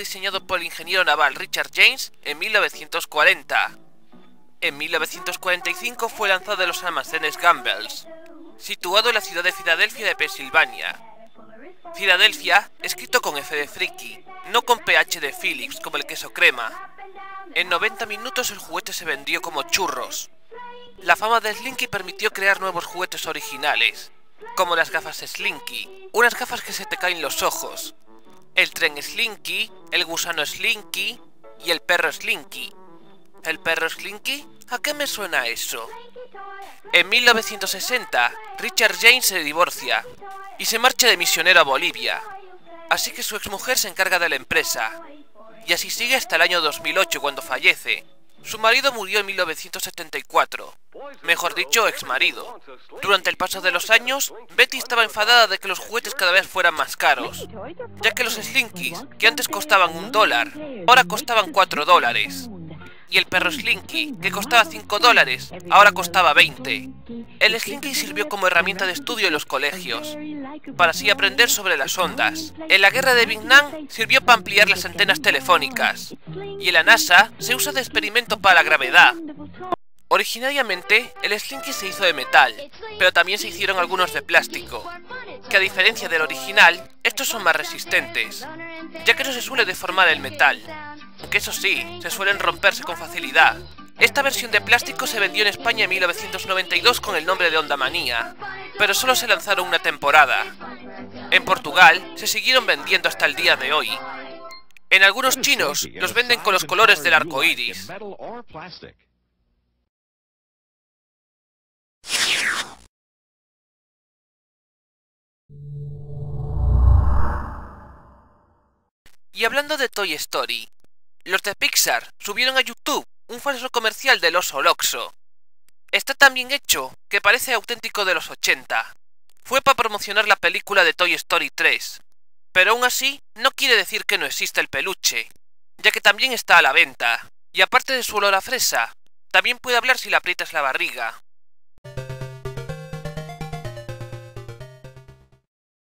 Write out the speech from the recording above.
diseñado por el ingeniero naval Richard James en 1940. En 1945 fue lanzado en los almacenes Gambles, situado en la ciudad de Filadelfia de Pensilvania. Filadelfia, escrito con F de friki, no con PH de Phillips como el queso crema. En 90 minutos el juguete se vendió como churros. La fama de Slinky permitió crear nuevos juguetes originales, como las gafas Slinky, unas gafas que se te caen los ojos, el tren Slinky, el gusano Slinky y el perro Slinky. ¿El perro Slinky? ¿A qué me suena eso? En 1960, Richard James se divorcia y se marcha de misionero a Bolivia, así que su exmujer se encarga de la empresa, y así sigue hasta el año 2008 cuando fallece. Su marido murió en 1974, mejor dicho, exmarido. Durante el paso de los años, Betty estaba enfadada de que los juguetes cada vez fueran más caros, ya que los Slinkies, que antes costaban $1, ahora costaban $4. Y el perro Slinky, que costaba $5, ahora costaba 20. El Slinky sirvió como herramienta de estudio en los colegios, para así aprender sobre las ondas. En la guerra de Vietnam sirvió para ampliar las antenas telefónicas, y en la NASA se usa de experimento para la gravedad. Originariamente, el Slinky se hizo de metal, pero también se hicieron algunos de plástico, que a diferencia del original, estos son más resistentes, ya que no se suele deformar el metal, aunque eso sí, se suelen romperse con facilidad. Esta versión de plástico se vendió en España en 1992 con el nombre de Onda Manía, pero solo se lanzaron una temporada. En Portugal se siguieron vendiendo hasta el día de hoy. En algunos chinos los venden con los colores del arco iris. Y hablando de Toy Story, los de Pixar subieron a YouTube un falso comercial del oso Loxo. Está tan bien hecho que parece auténtico de los 80. Fue para promocionar la película de Toy Story 3, pero aún así no quiere decir que no exista el peluche, ya que también está a la venta, y aparte de su olor a fresa, también puede hablar si le aprietas la barriga.